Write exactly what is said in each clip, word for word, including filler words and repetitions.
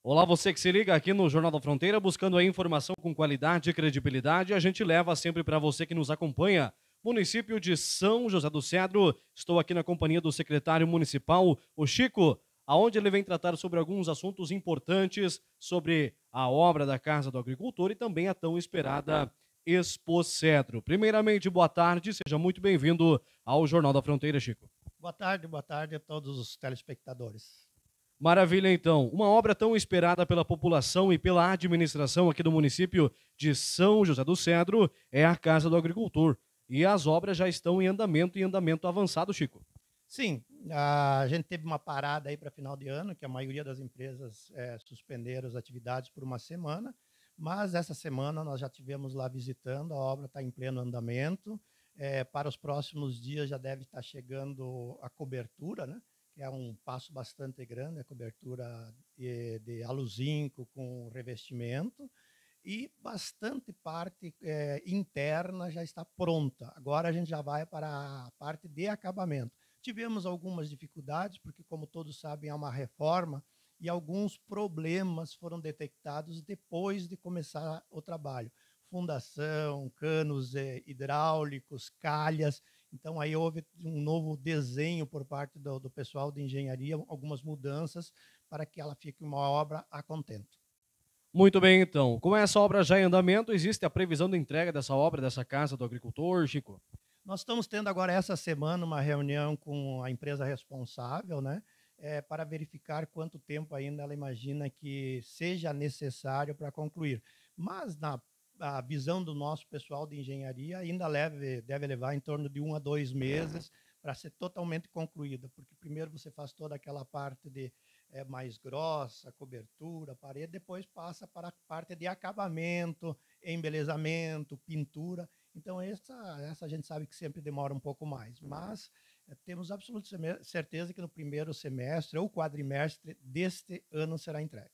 Olá, você que se liga aqui no Jornal da Fronteira, buscando a informação com qualidade e credibilidade. A gente leva sempre para você que nos acompanha. Município de São José do Cedro. Estou aqui na companhia do secretário municipal, o Chico, aonde ele vem tratar sobre alguns assuntos importantes sobre a obra da Casa do Agricultor e também a tão esperada Expo Cedro. Primeiramente, boa tarde, seja muito bem-vindo ao Jornal da Fronteira, Chico. Boa tarde, boa tarde a todos os telespectadores. Maravilha, então. Uma obra tão esperada pela população e pela administração aqui do município de São José do Cedro é a Casa do Agricultor. E as obras já estão em andamento e andamento avançado, Chico. Sim, a gente teve uma parada aí para final de ano, que a maioria das empresas é, suspenderam as atividades por uma semana, mas essa semana nós já tivemos lá visitando, a obra está em pleno andamento. É, para os próximos dias já deve estar chegando a cobertura, né? Que é um passo bastante grande, a cobertura de, de aluzinco com revestimento. E bastante parte é, interna já está pronta. Agora a gente já vai para a parte de acabamento. Tivemos algumas dificuldades, porque, como todos sabem, é uma reforma e alguns problemas foram detectados depois de começar o trabalho. Fundação, canos eh, hidráulicos, calhas. Então, aí houve um novo desenho por parte do, do pessoal de engenharia, algumas mudanças para que ela fique uma obra a contento. Muito bem, então. Com essa obra já em andamento, existe a previsão de entrega dessa obra, dessa Casa do Agricultor, Chico? Nós estamos tendo agora essa semana uma reunião com a empresa responsável, né, é, para verificar quanto tempo ainda ela imagina que seja necessário para concluir. Mas na a visão do nosso pessoal de engenharia ainda leve, deve levar em torno de um a dois meses para ser totalmente concluída, porque primeiro você faz toda aquela parte de é, mais grossa, cobertura, parede, depois passa para a parte de acabamento, embelezamento, pintura. Então, essa, essa a gente sabe que sempre demora um pouco mais, mas é, temos absoluta certeza que no primeiro semestre ou quadrimestre deste ano será entregue.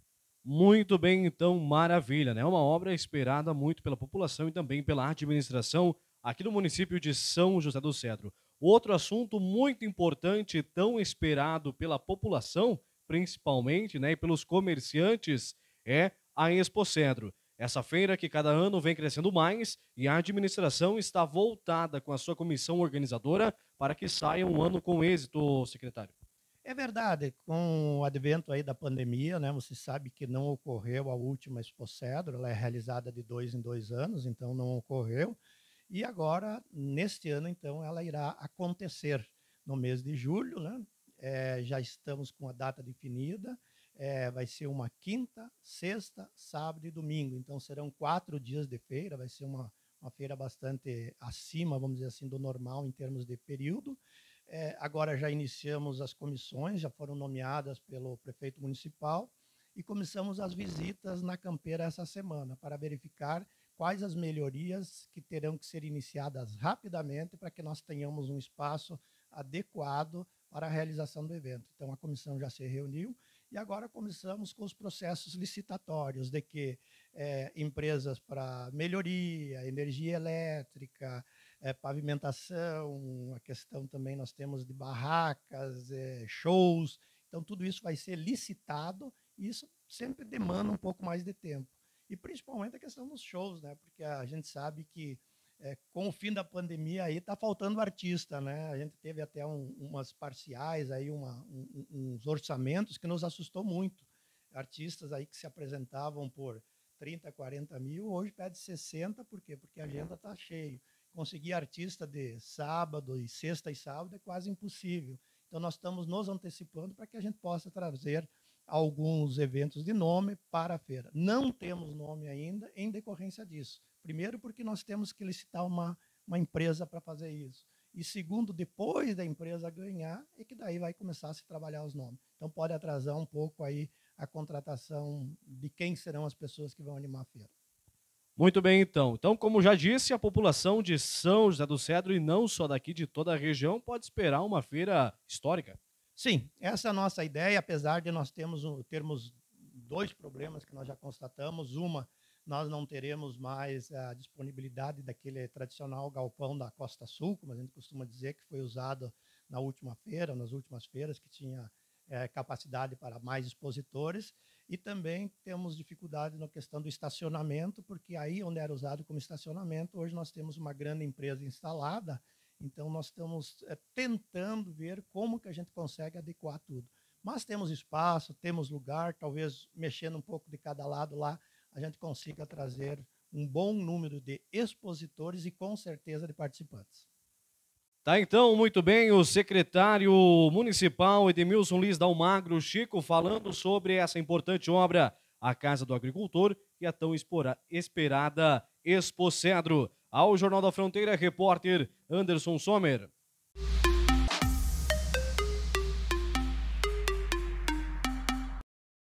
Muito bem, então, maravilha, né? Uma obra esperada muito pela população e também pela administração aqui no município de São José do Cedro. Outro assunto muito importante, tão esperado pela população, principalmente, né, e pelos comerciantes, é a Expo Cedro. Essa feira que cada ano vem crescendo mais e a administração está voltada com a sua comissão organizadora para que saia um ano com êxito, secretário. É verdade, com o advento aí da pandemia, né, você sabe que não ocorreu a última Expo Cedro, ela é realizada de dois em dois anos, então não ocorreu. E agora, neste ano, então, ela irá acontecer no mês de julho, né? É, já estamos com a data definida, é, vai ser uma quinta, sexta, sábado e domingo. Então, serão quatro dias de feira, vai ser uma, uma feira bastante acima, vamos dizer assim, do normal em termos de período. É, agora já iniciamos as comissões, já foram nomeadas pelo prefeito municipal e começamos as visitas na campeira essa semana para verificar quais as melhorias que terão que ser iniciadas rapidamente para que nós tenhamos um espaço adequado para a realização do evento. Então, a comissão já se reuniu e agora começamos com os processos licitatórios, de que é, empresas para melhoria, energia elétrica, é, pavimentação, a questão também nós temos de barracas, é, shows, então tudo isso vai ser licitado e isso sempre demanda um pouco mais de tempo. E principalmente a questão dos shows, né? Porque a gente sabe que é, com o fim da pandemia aí está faltando artista, né? A gente teve até um, umas parciais aí, uma, um, uns orçamentos que nos assustou muito. Artistas aí que se apresentavam por trinta, quarenta mil, hoje pede sessenta, por quê? Porque a agenda está cheia. Conseguir artista de sábado e sexta e sábado é quase impossível. Então nós estamos nos antecipando para que a gente possa trazer alguns eventos de nome para a feira. Não temos nome ainda em decorrência disso. Primeiro, porque nós temos que licitar uma, uma empresa para fazer isso. E segundo, depois da empresa ganhar, é que daí vai começar a se trabalhar os nomes. Então pode atrasar um pouco aí a contratação de quem serão as pessoas que vão animar a feira. Muito bem, então. Então, como já disse, a população de São José do Cedro, e não só daqui, de toda a região, pode esperar uma feira histórica. Sim, essa é a nossa ideia, apesar de nós termos, termos dois problemas que nós já constatamos. Uma, nós não teremos mais a disponibilidade daquele tradicional galpão da Costa Sul, como a gente costuma dizer, que foi usado na última feira, nas últimas feiras, que tinha é, capacidade para mais expositores, e também temos dificuldade na questão do estacionamento, porque aí onde era usado como estacionamento, hoje nós temos uma grande empresa instalada, então nós estamos é, tentando ver como que a gente consegue adequar tudo. Mas temos espaço, temos lugar, talvez mexendo um pouco de cada lado lá, a gente consiga trazer um bom número de expositores e com certeza de participantes. Tá, então, muito bem, o secretário municipal Edmilson Liz Dalmagro Chico falando sobre essa importante obra, a Casa do Agricultor e a tão esperada Expocedro. Ao Jornal da Fronteira, repórter Anderson Sommer.